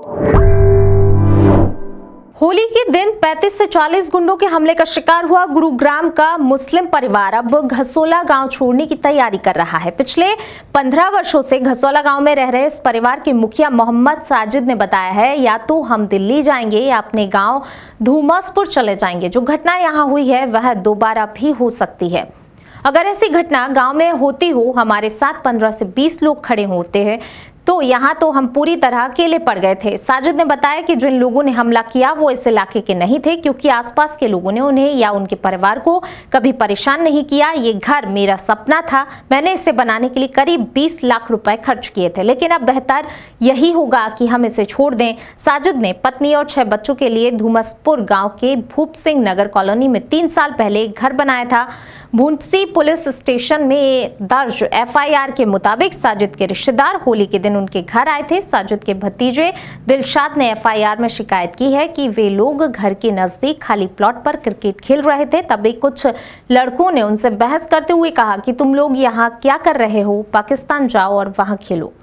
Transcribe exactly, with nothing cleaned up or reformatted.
होली के दिन पैंतीस से चालीस गुंडों के हमले का शिकार हुआ गुरुग्राम का मुस्लिम परिवार अब घसोला गांव छोड़ने की तैयारी कर रहा है। पिछले पंद्रह वर्षों से घसोला गांव में रह रहे इस परिवार के मुखिया मोहम्मद साजिद ने बताया है, या तो हम दिल्ली जाएंगे या अपने गांव धूमसपुर चले जाएंगे। जो घटना यहां हुई है वह दोबारा भी हो सकती है। अगर ऐसी घटना गांव में होती हो, हमारे साथ पंद्रह से बीस लोग खड़े होते हैं, तो यहाँ तो हम पूरी तरह अकेले पड़ गए थे। साजिद ने बताया कि जिन लोगों ने हमला किया वो इस इलाके के नहीं थे, क्योंकि आसपास के लोगों ने उन्हें या उनके परिवार को कभी परेशान नहीं किया। ये घर मेरा सपना था, मैंने इसे बनाने के लिए करीब बीस लाख रुपए खर्च किए थे, लेकिन अब बेहतर यही होगा कि हम इसे छोड़ दें। साजिद ने पत्नी और छह बच्चों के लिए धूमसपुर गाँव के भूप सिंह नगर कॉलोनी में तीन साल पहले एक घर बनाया था। भूंसी पुलिस स्टेशन में दर्ज एफ आई आर के मुताबिक साजिद के रिश्तेदार होली के दिन उनके घर आए थे। साजिद के भतीजे दिलशाद ने एफ आई आर में शिकायत की है कि वे लोग घर के नजदीक खाली प्लॉट पर क्रिकेट खेल रहे थे। तभी कुछ लड़कों ने उनसे बहस करते हुए कहा कि तुम लोग यहाँ क्या कर रहे हो, पाकिस्तान जाओ और वहां खेलो।